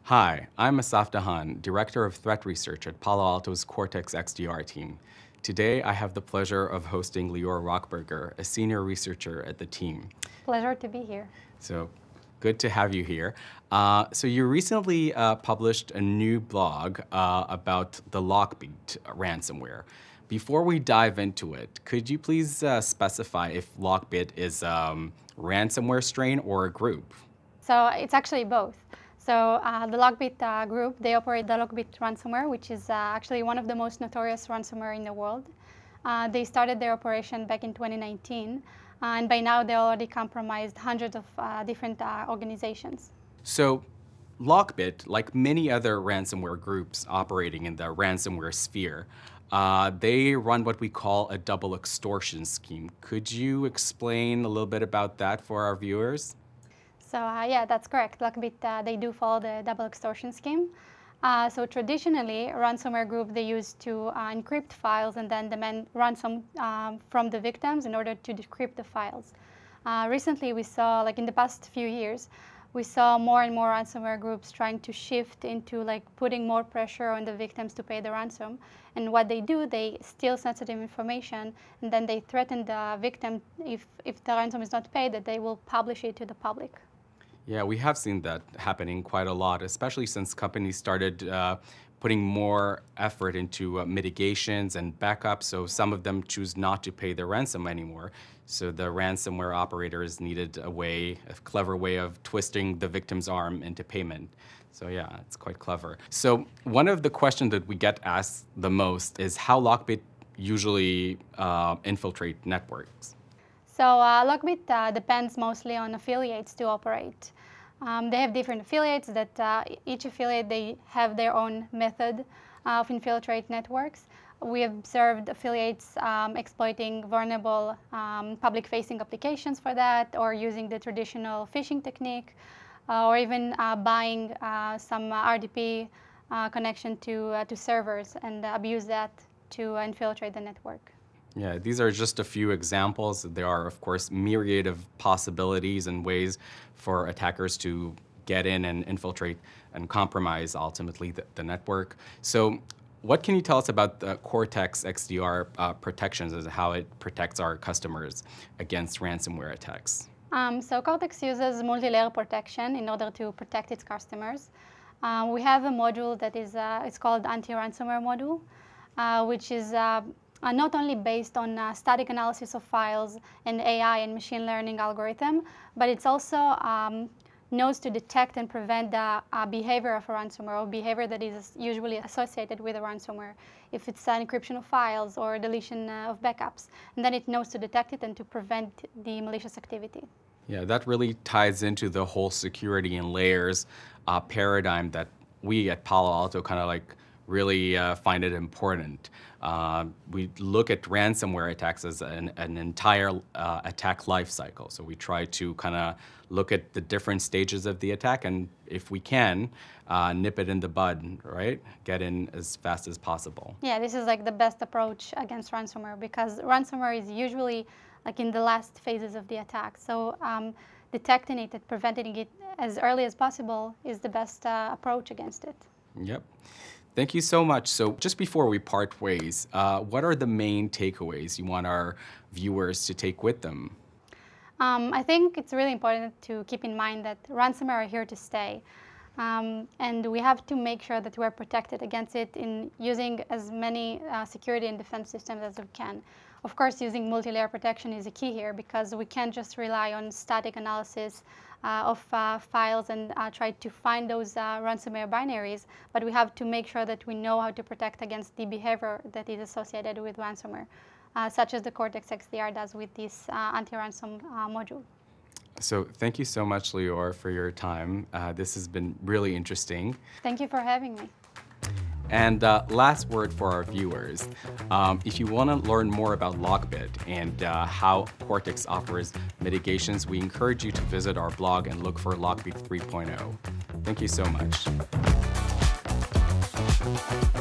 Hi, I'm Assaf Dahan, Director of Threat Research at Palo Alto's Cortex XDR team. Today, I have the pleasure of hosting Lior Rochberger, a senior researcher at the team. Pleasure to be here. So, good to have you here. So you recently published a new blog about the Lockbit ransomware. Before we dive into it, could you please specify if Lockbit is a ransomware strain or a group? So it's actually both. So the Lockbit group, they operate the Lockbit ransomware, which is actually one of the most notorious ransomware in the world. They started their operation back in 2019, and by now they already compromised hundreds of different organizations. So Lockbit, like many other ransomware groups operating in the ransomware sphere, they run what we call a double extortion scheme. Could you explain a little bit about that for our viewers? So yeah, that's correct. Lockbit, they do follow the double extortion scheme. So traditionally, ransomware group, they used to encrypt files and then demand ransom from the victims in order to decrypt the files. Recently, we saw, like in the past few years, we saw more and more ransomware groups trying to shift into like putting more pressure on the victims to pay the ransom. And what they do, they steal sensitive information and then they threaten the victim if the ransom is not paid, that they will publish it to the public. Yeah, we have seen that happening quite a lot, especially since companies started putting more effort into mitigations and backups, so some of them choose not to pay their ransom anymore. So the ransomware operators needed a clever way of twisting the victim's arm into payment. So yeah, it's quite clever. So one of the questions that we get asked the most is how Lockbit usually infiltrate networks. So Lockbit depends mostly on affiliates to operate. They have different affiliates that each affiliate, they have their own method of infiltrate networks. We observed affiliates exploiting vulnerable public-facing applications for that, or using the traditional phishing technique, or even buying some RDP connection to servers and abuse that to infiltrate the network. Yeah, these are just a few examples. There are, of course, myriad of possibilities and ways for attackers to get in and infiltrate and compromise, ultimately, the network. So what can you tell us about the Cortex XDR protections and how it protects our customers against ransomware attacks? So Cortex uses multi-layer protection in order to protect its customers. We have a module that is it's called anti-ransomware module, which is not only based on static analysis of files and AI and machine learning algorithm, but it's also knows to detect and prevent the behavior of a ransomware, or behavior that is usually associated with a ransomware. If it's an encryption of files or deletion of backups, and then it knows to detect it and to prevent the malicious activity. Yeah, that really ties into the whole security and layers paradigm that we at Palo Alto kind of like really find it important. We look at ransomware attacks as an entire attack life cycle. So we try to kind of look at the different stages of the attack, and if we can, nip it in the bud, right? Get in as fast as possible. Yeah, this is like the best approach against ransomware, because ransomware is usually like in the last phases of the attack. So detecting it and preventing it as early as possible is the best approach against it. Yep. Thank you so much. So just before we part ways, what are the main takeaways you want our viewers to take with them? I think it's really important to keep in mind that ransomware are here to stay. And we have to make sure that we're protected against it in using as many security and defense systems as we can. Of course, using multi-layer protection is a key here, because we can't just rely on static analysis of files and try to find those ransomware binaries, but we have to make sure that we know how to protect against the behavior that is associated with ransomware, such as the Cortex XDR does with this anti-ransom module. So thank you so much, Lior, for your time. This has been really interesting. Thank you for having me. And last word for our viewers. If you want to learn more about Lockbit and how Cortex offers mitigations, we encourage you to visit our blog and look for Lockbit 3.0. Thank you so much.